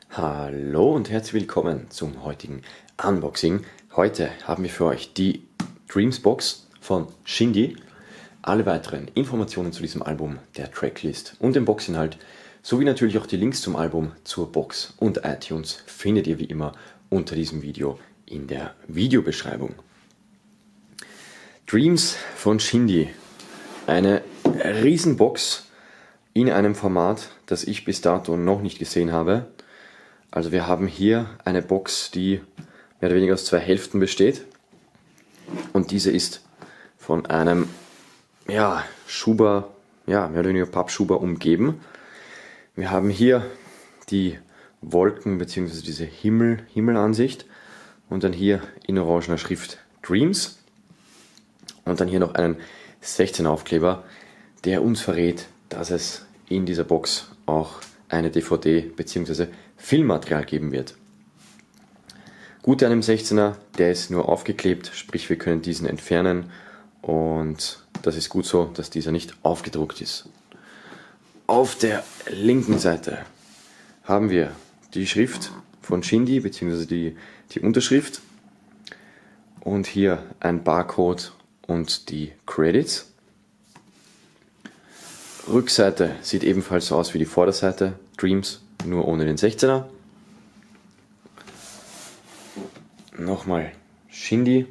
Hallo und herzlich willkommen zum heutigen Unboxing. Heute haben wir für euch die Dreams Box von Shindy. Alle weiteren Informationen zu diesem Album, der Tracklist und dem Boxinhalt, sowie natürlich auch die Links zum Album, zur Box und iTunes findet ihr wie immer unter diesem Video in der Videobeschreibung. Dreams von Shindy. Eine Riesenbox in einem Format, das ich bis dato noch nicht gesehen habe. Also wir haben hier eine Box, die mehr oder weniger aus zwei Hälften besteht. Und diese ist von einem Schuber, mehr oder weniger Pappschuber umgeben. Wir haben hier die Wolken bzw. diese Himmelansicht und dann hier in orangener Schrift Dreams. Und dann hier noch einen 16er Aufkleber, der uns verrät, dass es in dieser Box auch eine DVD bzw. Filmmaterial geben wird. Gut an dem 16er, der ist nur aufgeklebt, sprich wir können diesen entfernen und das ist gut so, dass dieser nicht aufgedruckt ist. Auf der linken Seite haben wir die Schrift von Shindy bzw. die Unterschrift und hier ein Barcode und die Credits. Rückseite sieht ebenfalls so aus wie die Vorderseite, Dreams, nur ohne den 16er. Nochmal Shindy.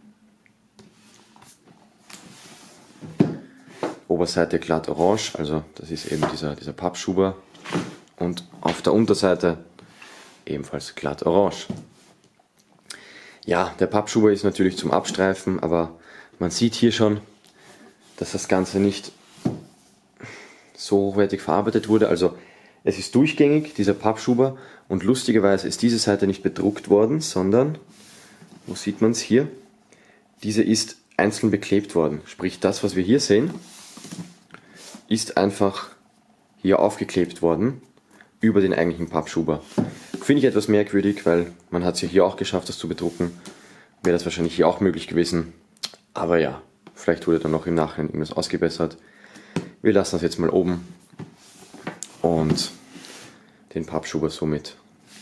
Oberseite glatt orange, also das ist eben dieser Pappschuber. Und auf der Unterseite ebenfalls glatt orange. Ja, der Pappschuber ist natürlich zum Abstreifen, aber man sieht hier schon, dass das Ganze nicht so hochwertig verarbeitet wurde. Also es ist durchgängig, dieser Pappschuber, und lustigerweise ist diese Seite nicht bedruckt worden, sondern, wo sieht man es hier, diese ist einzeln beklebt worden. Sprich, das, was wir hier sehen, ist einfach hier aufgeklebt worden über den eigentlichen Pappschuber. Finde ich etwas merkwürdig, weil man hat es ja hier auch geschafft, das zu bedrucken. Wäre das wahrscheinlich hier auch möglich gewesen. Aber ja, vielleicht wurde dann noch im Nachhinein irgendwas ausgebessert. Wir lassen das jetzt mal oben und den Pappschuber somit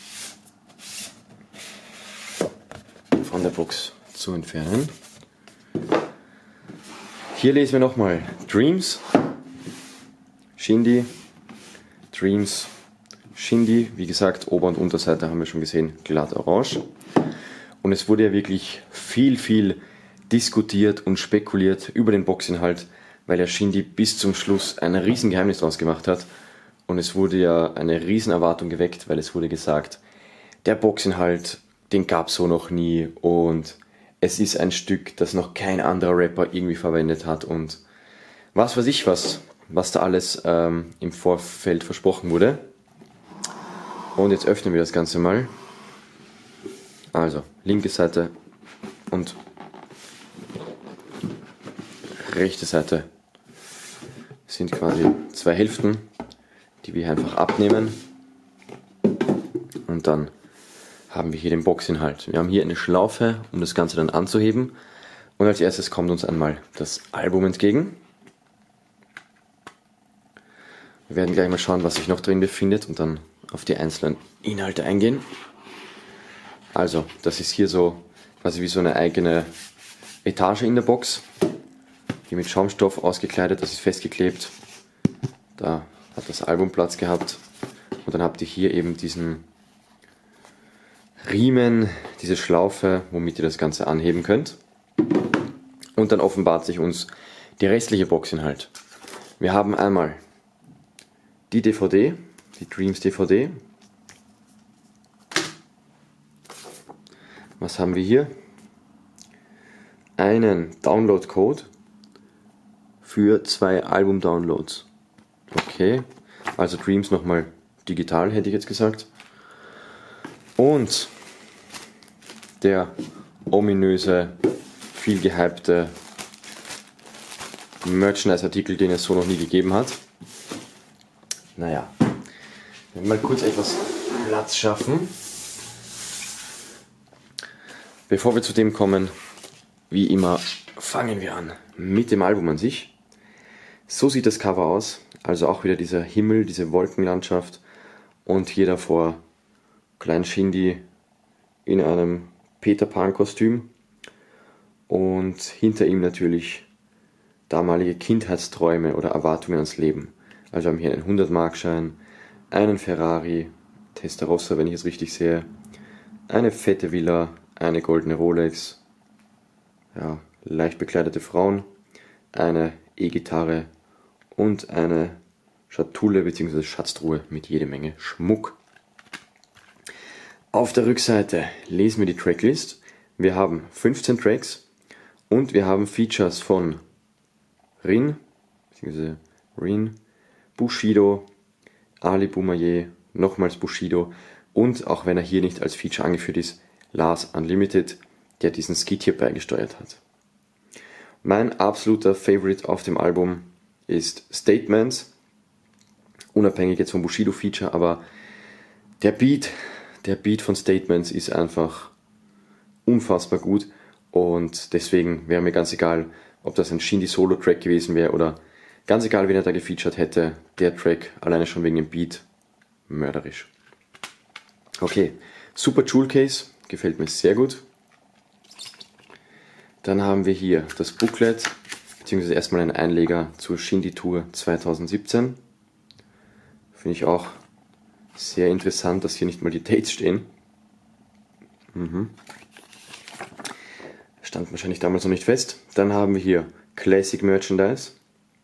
von der Box zu entfernen. Hier lesen wir nochmal Dreams, Shindy, Dreams, Shindy. Wie gesagt, Ober- und Unterseite haben wir schon gesehen, glatt orange. Und es wurde ja wirklich viel diskutiert und spekuliert über den Boxinhalt, weil der Shindy bis zum Schluss ein riesen Geheimnis draus gemacht hat. Und es wurde ja eine riesen Erwartung geweckt, weil es wurde gesagt, der Boxinhalt, den gab es so noch nie und es ist ein Stück, das noch kein anderer Rapper irgendwie verwendet hat und was weiß ich was da alles im Vorfeld versprochen wurde. Und jetzt öffnen wir das Ganze mal. Also, linke Seite und rechte Seite sind quasi zwei Hälften, die wir einfach abnehmen. Und dann haben wir hier den Boxinhalt. Wir haben hier eine Schlaufe, um das Ganze dann anzuheben. Und als erstes kommt uns einmal das Album entgegen. Wir werden gleich mal schauen, was sich noch drin befindet und dann auf die einzelnen Inhalte eingehen. Also, das ist hier so quasi wie so eine eigene Etage in der Box. Hier mit Schaumstoff ausgekleidet, das ist festgeklebt. Da hat das Album Platz gehabt. Und dann habt ihr hier eben diesen Riemen, diese Schlaufe, womit ihr das Ganze anheben könnt. Und dann offenbart sich uns die restliche Boxinhalt. Wir haben einmal die DVD, die Dreams DVD. Was haben wir hier? Einen Download-Code für 2 Album-Downloads. Okay, also Dreams nochmal digital, hätte ich jetzt gesagt. Und der ominöse, viel gehypte Merchandise-Artikel, den es so noch nie gegeben hat. Naja, wir werden mal kurz etwas Platz schaffen. Bevor wir zu dem kommen, wie immer, fangen wir an mit dem Album an sich. So sieht das Cover aus, also auch wieder dieser Himmel, diese Wolkenlandschaft und hier davor Klein Shindy in einem Peter Pan Kostüm und hinter ihm natürlich damalige Kindheitsträume oder Erwartungen ans Leben. Also wir haben hier einen 100-Markschein, einen Ferrari, Testarossa, wenn ich es richtig sehe, eine fette Villa, eine goldene Rolex, ja, leicht bekleidete Frauen, eine E-Gitarre und eine Schatulle bzw. Schatztruhe mit jede Menge Schmuck. Auf der Rückseite lesen wir die Tracklist. Wir haben 15 Tracks und wir haben Features von Rin, bzw. Rin, Bushido, Ali Boumaier, nochmals Bushido und, auch wenn er hier nicht als Feature angeführt ist, Lars Unlimited, der diesen Skit hier beigesteuert hat. Mein absoluter Favorite auf dem Album ist Statements, unabhängig jetzt vom Bushido-Feature, aber der Beat von Statements ist einfach unfassbar gut und deswegen wäre mir ganz egal, ob das ein Shindy-Solo-Track gewesen wäre oder ganz egal, wen er da gefeatured hätte, der Track alleine schon wegen dem Beat mörderisch. Okay, super Jewel Case, gefällt mir sehr gut. Dann haben wir hier das Booklet, beziehungsweise erstmal einen Einleger zur Shindy Tour 2017. Finde ich auch sehr interessant, dass hier nicht mal die Dates stehen. Stand wahrscheinlich damals noch nicht fest. Dann haben wir hier Classic Merchandise.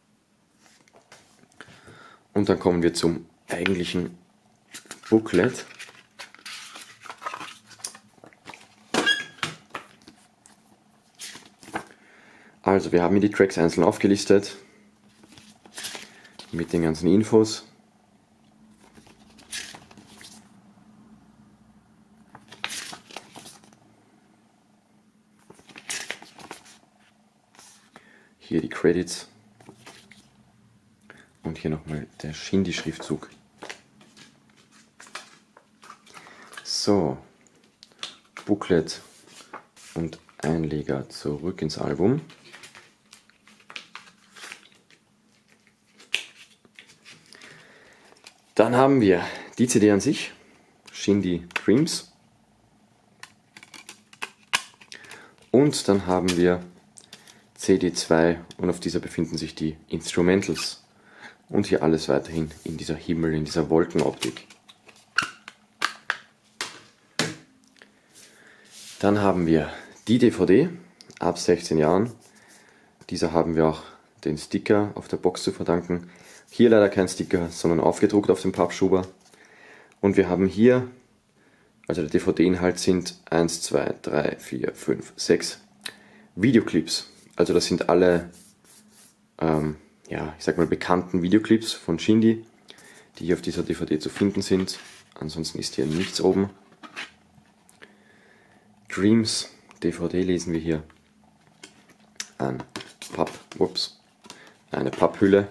Und dann kommen wir zum eigentlichen Booklet. Also wir haben hier die Tracks einzeln aufgelistet mit den ganzen Infos. Hier die Credits und hier nochmal der Shindy-Schriftzug. So, Booklet und Einleger zurück ins Album. Dann haben wir die CD an sich, Shindy Dreams. Und dann haben wir CD2 und auf dieser befinden sich die Instrumentals. Und hier alles weiterhin in dieser Himmel, in dieser Wolkenoptik. Dann haben wir die DVD ab 16 Jahren. Dieser haben wir auch den Sticker auf der Box zu verdanken. Hier leider kein Sticker, sondern aufgedruckt auf dem Pappschuber. Und wir haben hier, also der DVD-Inhalt sind 1, 2, 3, 4, 5, 6 Videoclips. Also das sind alle, ja, ich sag mal bekannten Videoclips von Shindy, die hier auf dieser DVD zu finden sind. Ansonsten ist hier nichts oben. Dreams DVD lesen wir hier. Eine Papphülle.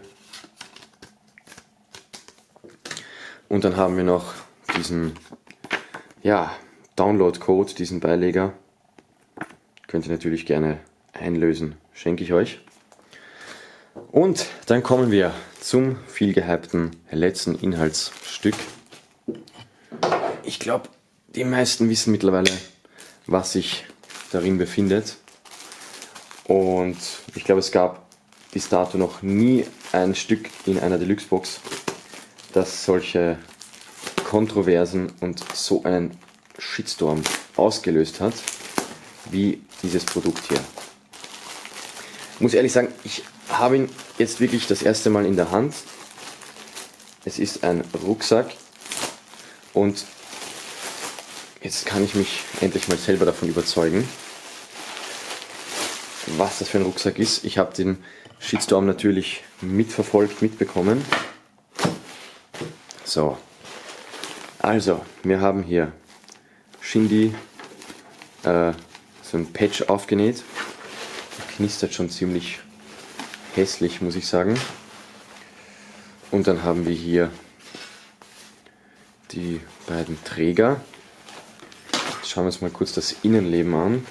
Und dann haben wir noch diesen, ja, Download-Code, diesen Beileger. Könnt ihr natürlich gerne einlösen, schenke ich euch. Und dann kommen wir zum viel gehypten letzten Inhaltsstück. Ich glaube, die meisten wissen mittlerweile, was sich darin befindet. Und ich glaube, es gab bis dato noch nie ein Stück in einer Deluxe-Box, das solche Kontroversen und so einen Shitstorm ausgelöst hat, wie dieses Produkt hier. Ich muss ehrlich sagen, ich habe ihn jetzt wirklich das erste Mal in der Hand. Es ist ein Rucksack und jetzt kann ich mich endlich mal selber davon überzeugen, was das für ein Rucksack ist. Ich habe den Shitstorm natürlich mitverfolgt, mitbekommen. So, also wir haben hier Shindy, so ein Patch aufgenäht. Knistert schon ziemlich hässlich, muss ich sagen. Und dann haben wir hier die beiden Träger. Jetzt schauen wir uns mal kurz das Innenleben an.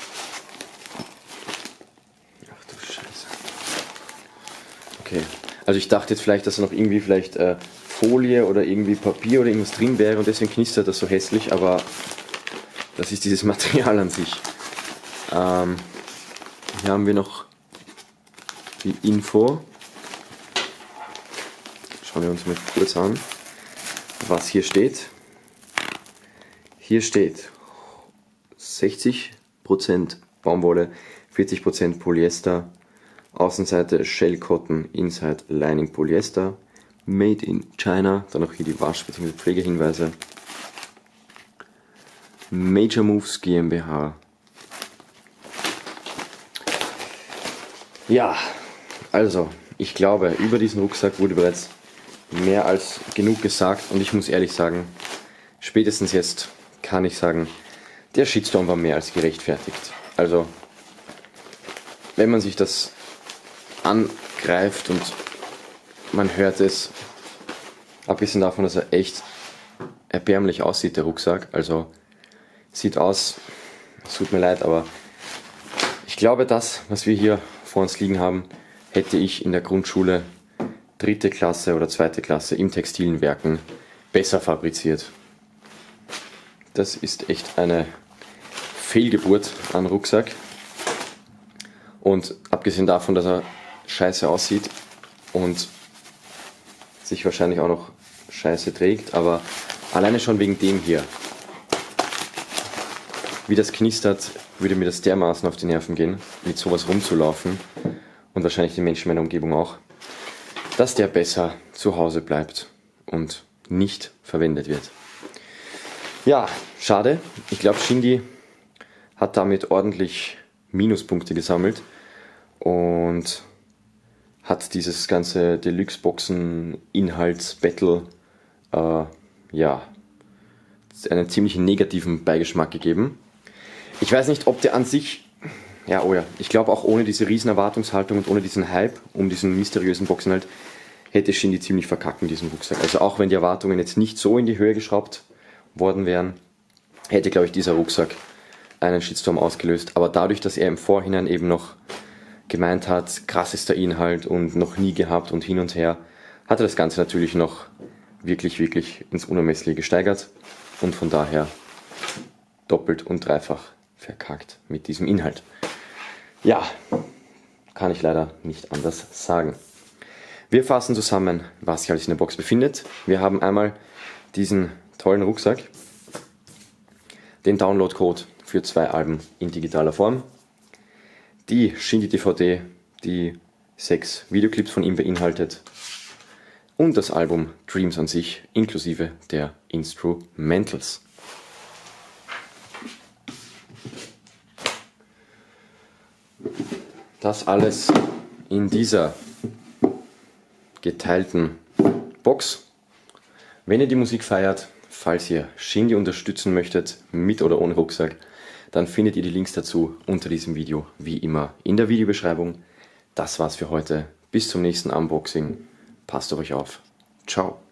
Ach du Scheiße. Okay, also Also ich dachte jetzt vielleicht, dass da noch irgendwie vielleicht Folie oder irgendwie Papier oder irgendwas drin wäre und deswegen knistert das so hässlich, aber das ist dieses Material an sich. Hier haben wir noch die Info. Schauen wir uns mal kurz an, was hier steht. Hier steht 60% Baumwolle, 40% Polyester, Außenseite Shell Cotton, Inside Lining Polyester, Made in China, dann auch hier die Wasch- bzw. Pflegehinweise. Major Moves GmbH. Ja, also ich glaube, über diesen Rucksack wurde bereits mehr als genug gesagt und ich muss ehrlich sagen, spätestens jetzt kann ich sagen, der Shitstorm war mehr als gerechtfertigt. Also, wenn man sich das angreift und man hört es, abgesehen davon, dass er echt erbärmlich aussieht, der Rucksack, also sieht aus, es tut mir leid, aber ich glaube, das, was wir hier vor uns liegen haben, hätte ich in der Grundschule 3. Klasse oder 2. Klasse im textilen Werken besser fabriziert. Das ist echt eine Fehlgeburt an Rucksack. Und abgesehen davon, dass er scheiße aussieht und sich wahrscheinlich auch noch scheiße trägt, aber alleine schon wegen dem hier, wie das knistert, würde mir das dermaßen auf die Nerven gehen, mit sowas rumzulaufen und wahrscheinlich die Menschen meiner Umgebung auch, dass der besser zu Hause bleibt und nicht verwendet wird. Ja, schade. Ich glaube, Shindy hat damit ordentlich Minuspunkte gesammelt und hat dieses ganze Deluxe-Boxen-Inhalts-Battle einen ziemlich negativen Beigeschmack gegeben. Ich weiß nicht, ob der an sich, ich glaube auch ohne diese riesen Erwartungshaltung und ohne diesen Hype um diesen mysteriösen Boxinhalt hätte Shindy ziemlich verkackt mit diesem Rucksack. Also auch wenn die Erwartungen jetzt nicht so in die Höhe geschraubt worden wären, hätte, glaube ich, dieser Rucksack einen Shitstorm ausgelöst. Aber dadurch, dass er im Vorhinein eben noch gemeint hat, krassester Inhalt und noch nie gehabt und hin und her, hat er das Ganze natürlich noch wirklich ins Unermessliche gesteigert und von daher doppelt und dreifach verkackt mit diesem Inhalt. Ja, kann ich leider nicht anders sagen. Wir fassen zusammen, was sich alles in der Box befindet. Wir haben einmal diesen tollen Rucksack, den Download-Code für 2 Alben in digitaler Form, die Shindy DVD, die 6 Videoclips von ihm beinhaltet und das Album Dreams an sich inklusive der Instrumentals. Das alles in dieser geteilten Box. Wenn ihr die Musik feiert, falls ihr Shindy unterstützen möchtet, mit oder ohne Rucksack, dann findet ihr die Links dazu unter diesem Video, wie immer in der Videobeschreibung. Das war's für heute. Bis zum nächsten Unboxing. Passt auf euch auf. Ciao.